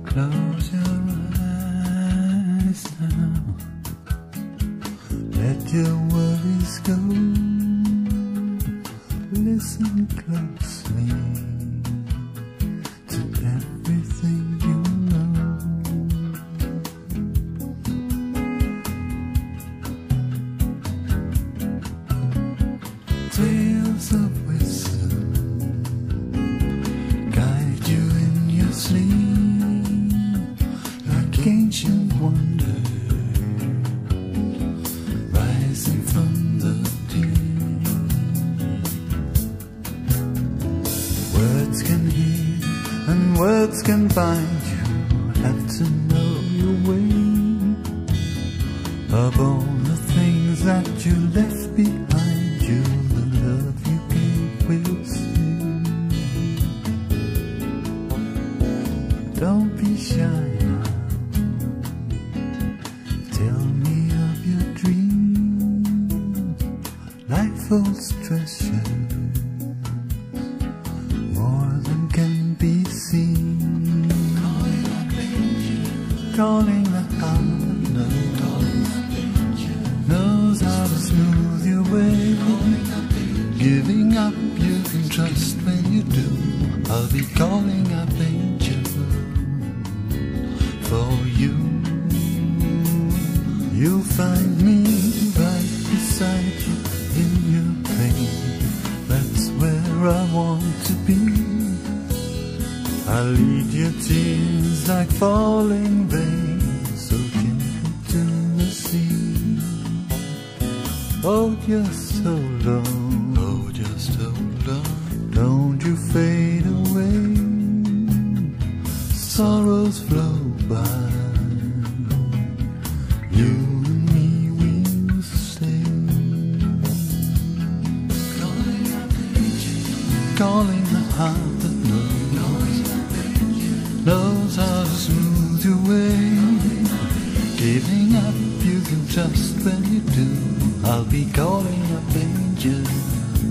Close your eyes now. Let your worries go. Listen closely to everything you know. Tales of wisdom guide you in your sleep, like ancient wonder rising from the deep. Words can heal and words can bind you. Have to know your way of all the things that you left behind you. The love you gave will stay. Don't be shy now. Tell me of your dreams. Life holds treasures more than can be seen. Calling the heart knows how to smooth your way. Giving up you can trust when you do. I'll be calling up angels for you. You'll find me right beside you in your pain. That's where I want to be. I'll lead your tears like falling rain, soaking into the sea. Oh, just hold on. Oh, just hold on. Don't you fade away. Sorrows flow by. You and me will stay. Calling the heart that knows how to smooth your way. Giving up you can trust when you do. I'll be calling up angels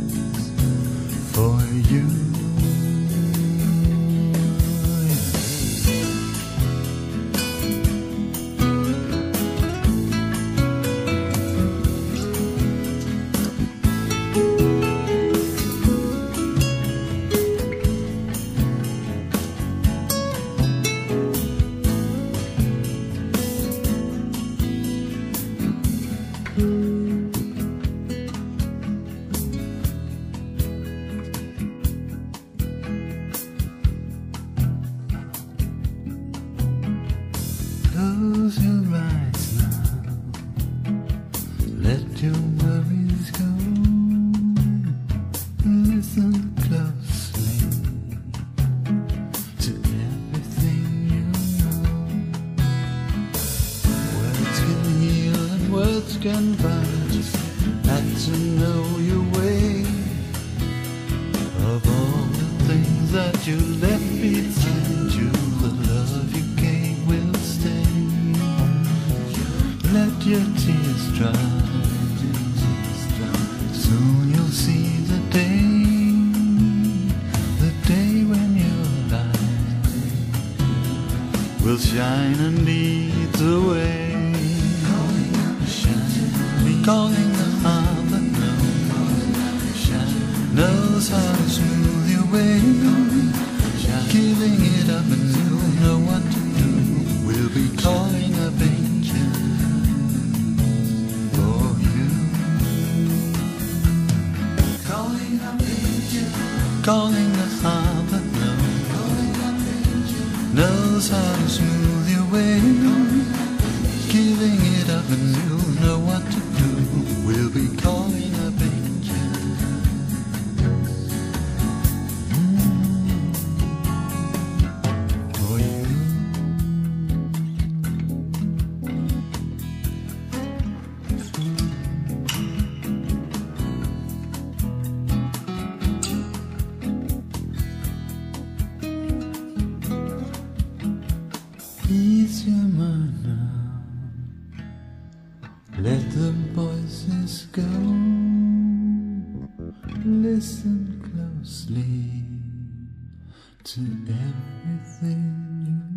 for you. Close your eyes now. Let your worries go. Listen closely to everything you know. Words can heal and words can bind. Had to know your way of all the things that you left behind you. The love you gave will stay. Let your tears dry. Soon you'll see the day when your light will shine and lead the way. Calling the heart that knows how to smooth your way. Giving it up and you'll know what to do. We'll be calling up angels for you. Calling up angels. Calling the heart that knows how to smooth your way. Giving it up and you'll know what to do. We'll be calling up angels for you. Ease your mind now. Let the voices go. Listen closely to everything you